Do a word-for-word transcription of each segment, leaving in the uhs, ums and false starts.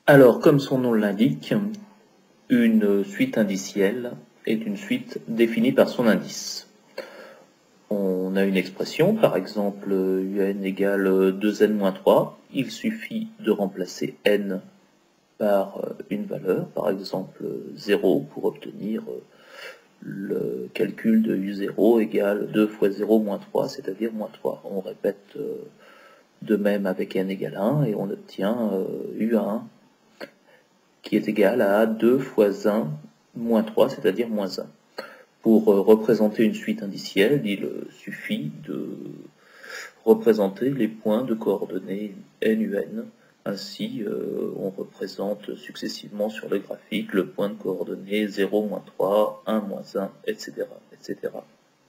Alors, comme son nom l'indique, une suite indicielle est une suite définie par son indice. On a une expression, par exemple un égale deux n moins trois. Il suffit de remplacer n par une valeur, par exemple zéro, pour obtenir le calcul de u zéro égale deux fois zéro moins trois, c'est-à-dire moins trois. On répète de même avec n égale un et on obtient u un qui est égal à deux fois un moins trois, c'est-à-dire moins un. Pour représenter une suite indicielle, il suffit de représenter les points de coordonnées n u n. Ainsi, euh, on représente successivement sur le graphique le point de coordonnées zéro, moins trois, un, moins un, et cetera, et cetera.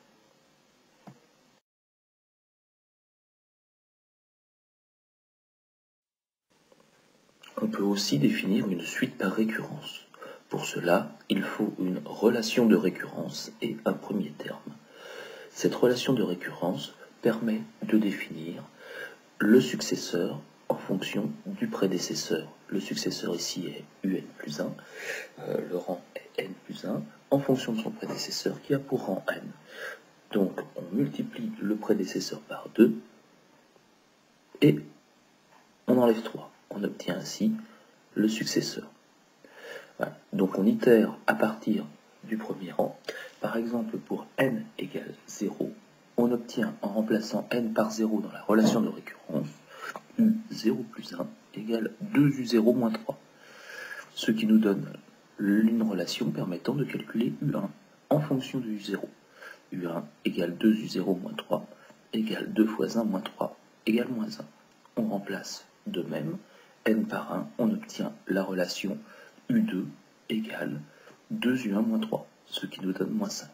On peut aussi définir une suite par récurrence. Pour cela, il faut une relation de récurrence et un premier terme. Cette relation de récurrence permet de définir le successeur en fonction du prédécesseur. Le successeur ici est un plus un, euh, le rang est n plus un, en fonction de son prédécesseur qui a pour rang n. Donc on multiplie le prédécesseur par deux et on enlève trois. On obtient ainsi le successeur. Voilà. Donc on itère à partir du premier rang. Par exemple, pour n égale zéro, on obtient en remplaçant n par zéro dans la relation de récurrence, u zéro plus un égale deux u zéro moins trois, ce qui nous donne une relation permettant de calculer u un en fonction de u zéro. u un égale deux u zéro moins trois égale deux fois un moins trois égale moins un. On remplace de même n par un, on obtient la relation u deux égale deux u un moins trois, ce qui nous donne moins cinq.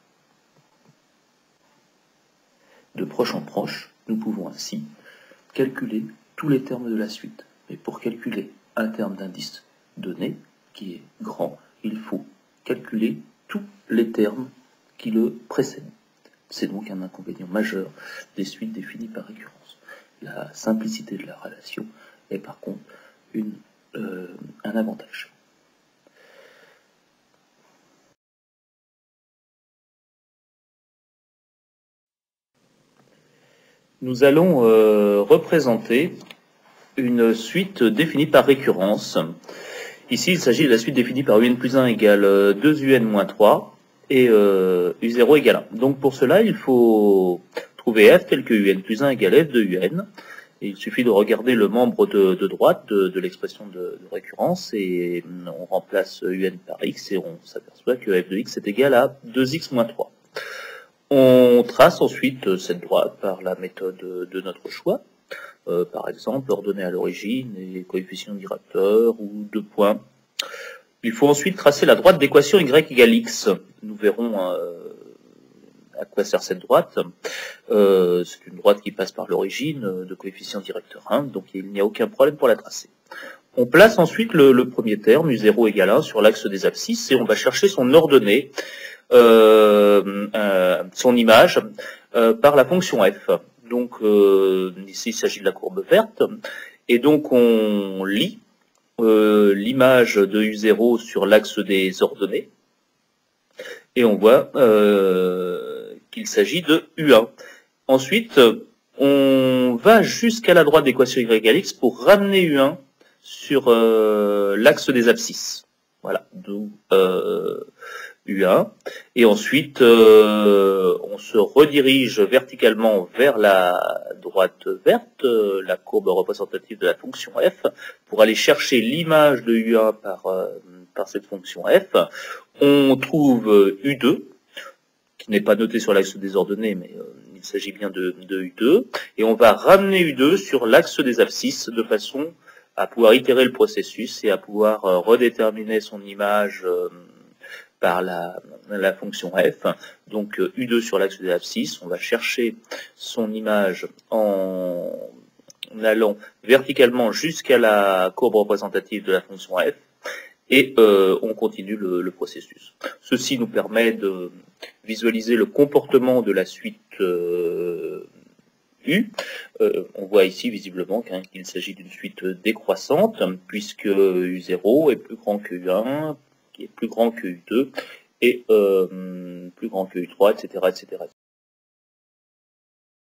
De proche en proche, nous pouvons ainsi calculer tous les termes de la suite. Mais pour calculer un terme d'indice donné, qui est grand, il faut calculer tous les termes qui le précèdent. C'est donc un inconvénient majeur des suites définies par récurrence. La simplicité de la relation est par contre une, euh, un avantage. Nous allons euh, représenter une suite définie par récurrence. Ici, il s'agit de la suite définie par un plus un égale deux u n moins trois et euh, u zéro égale un. Donc pour cela, il faut trouver f tel que un plus un égale f de un. Et il suffit de regarder le membre de, de droite de, de l'expression de, de récurrence et on remplace un par x et on s'aperçoit que f de x est égal à deux x moins trois. On trace ensuite cette droite par la méthode de notre choix. Euh, par exemple, ordonnée à l'origine et coefficient directeur ou deux points. Il faut ensuite tracer la droite d'équation y égale x. Nous verrons euh, à quoi sert cette droite. Euh, c'est une droite qui passe par l'origine de coefficient directeur un, donc il n'y a aucun problème pour la tracer. On place ensuite le, le premier terme, u zéro égale un, sur l'axe des abscisses et on va chercher son ordonnée, euh, euh, son image, euh, par la fonction f. Donc euh, ici il s'agit de la courbe verte, et donc on lit euh, l'image de u zéro sur l'axe des ordonnées, et on voit euh, qu'il s'agit de u un. Ensuite, on va jusqu'à la droite d'équation y égale x pour ramener u un sur euh, l'axe des abscisses. Voilà, d'où euh, u un. Et ensuite, euh, on se redirige verticalement vers la droite verte, euh, la courbe représentative de la fonction f, pour aller chercher l'image de u un par, euh, par cette fonction f. On trouve u deux, qui n'est pas noté sur l'axe des ordonnées, mais euh, il s'agit bien de, de u deux, et on va ramener u deux sur l'axe des abscisses de façon à pouvoir itérer le processus et à pouvoir euh, redéterminer son image euh, par la, la fonction f. Donc euh, u deux sur l'axe des abscisses, on va chercher son image en, en allant verticalement jusqu'à la courbe représentative de la fonction f, et euh, on continue le, le processus. Ceci nous permet de visualiser le comportement de la suite euh, U. Euh, on voit ici visiblement hein, qu'il s'agit d'une suite décroissante, puisque U zéro est plus grand que U un, qui est plus grand que U deux, et euh, plus grand que U trois, et cetera, et cetera.